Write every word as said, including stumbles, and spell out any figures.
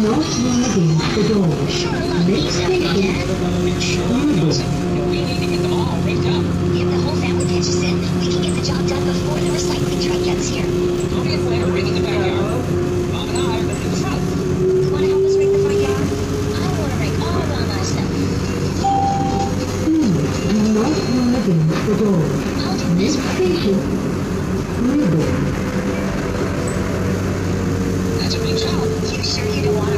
not moving the door. Next station, Nibong. We need to get them all rigged up. If the whole family pitches in, we can get the job done before the recycling truck gets here. Toby and Gwen are rigging the backyard. Mom and I are rigging the front. You want to help us rig the front yard? I want to rig all by myself. Please do not moving the door. I'll do this Next part. station, Nibong. That's a big job. You sure you don't want